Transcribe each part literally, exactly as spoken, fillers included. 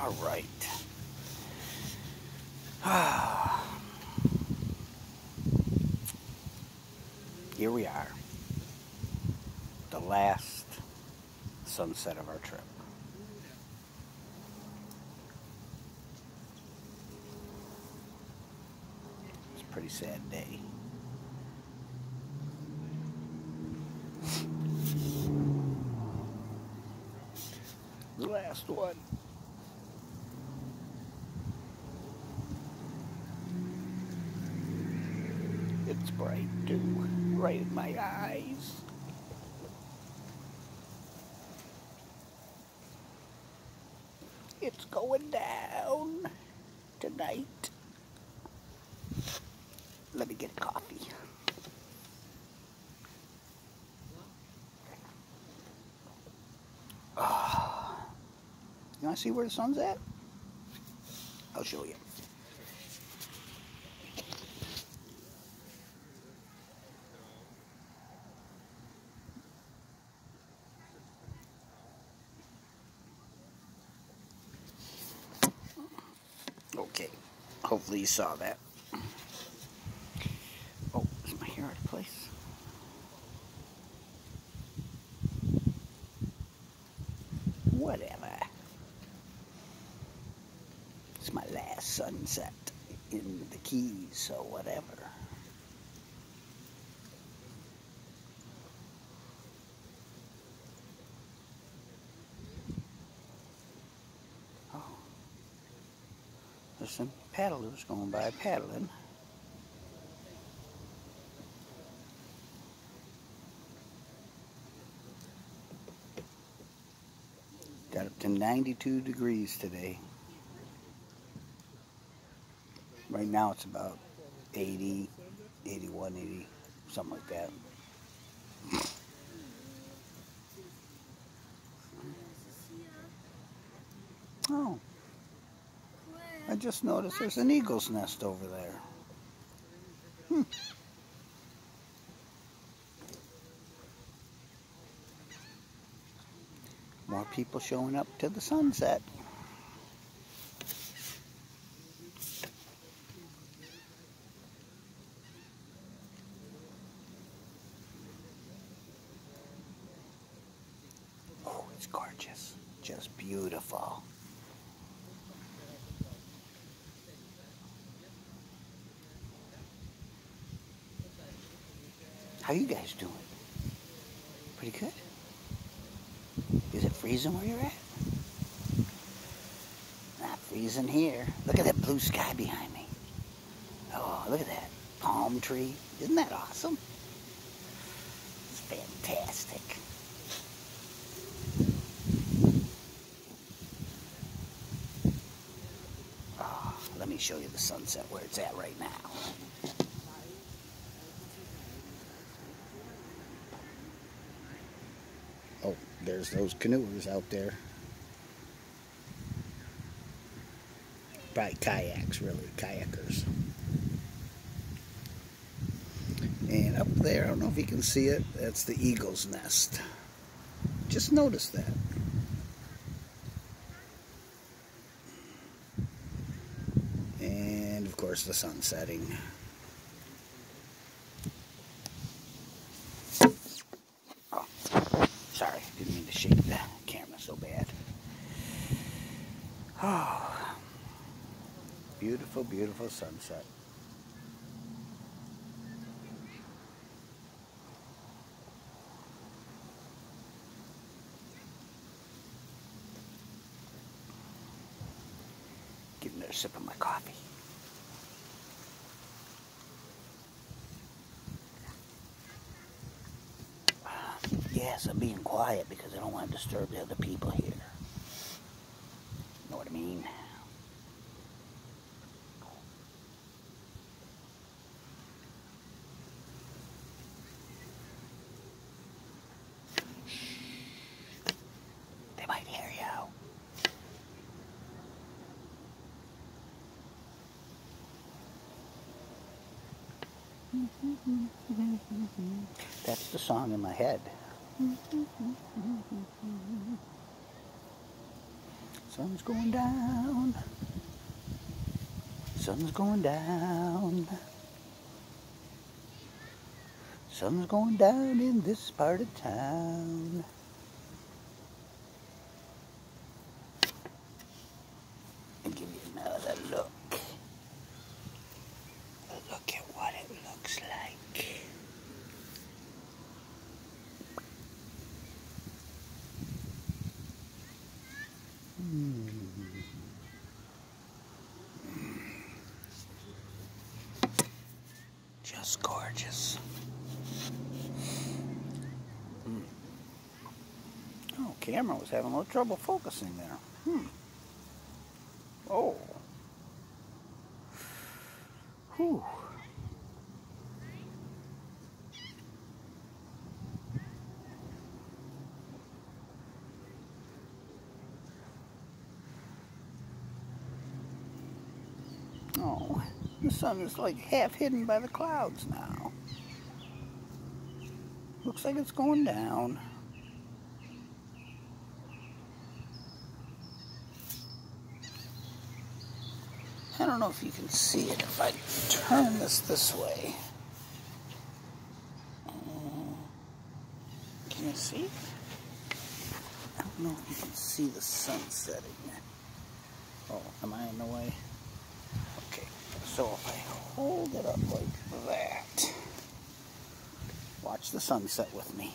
All right. Here we are. The last sunset of our trip. It's a pretty sad day. The last one. It's bright too, right in my eyes. It's going down tonight. Let me get a coffee. Oh. You want to see where the sun's at? I'll show you. Okay, hopefully you saw that. Oh, is my hair out of place? Whatever. It's my last sunset in the Keys, so whatever. Oh, there's some paddlers going by paddling. Got up to ninety-two degrees today. Right now it's about eighty, eighty-one, eighty, something like that. Oh, I just noticed there's an eagle's nest over there. Hmm. More people showing up to the sunset. Oh, it's gorgeous. Just beautiful. How you guys doing? Pretty good? Is it freezing where you're at? Not freezing here. Look at that blue sky behind me. Oh, look at that palm tree. Isn't that awesome? It's fantastic. Oh, let me show you the sunset where it's at right now. Oh, there's those canoers out there. Probably kayaks, really, kayakers. And up there, I don't know if you can see it, that's the eagle's nest. Just notice that. And of course the sun setting. Oh, sorry, didn't mean to shake the camera so bad. Oh, beautiful, beautiful sunset. Getting another sip of my coffee. Yes, I'm being quiet because I don't want to disturb the other people here. Know what I mean? They might hear you. That's the song in my head. Sun's going down. Sun's going down. Sun's going down in this part of town. I'll give you another look. Look at what it looks like. Hmm. Just gorgeous. Hmm. Oh, camera was having a little trouble focusing there. Hmm. Oh. Whew. Oh, the sun is like half hidden by the clouds now. Looks like it's going down. I don't know if you can see it if I turn this this way. Uh, can you see? I don't know if you can see the sun setting. Oh, am I in the way? Okay, so if I hold it up like that, watch the sunset with me.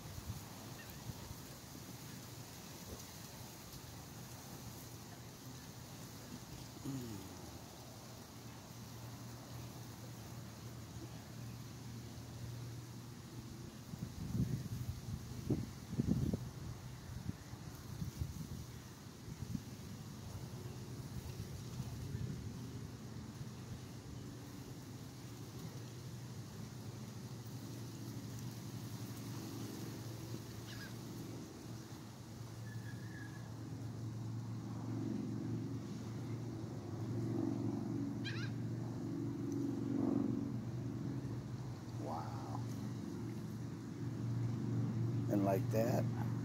And like that,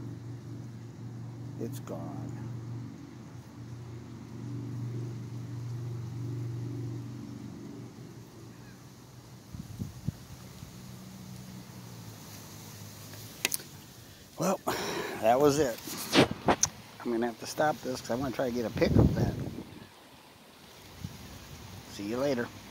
it's gone. Well, that was it. I'm going to have to stop this because I want to try to get a pic of that. See you later.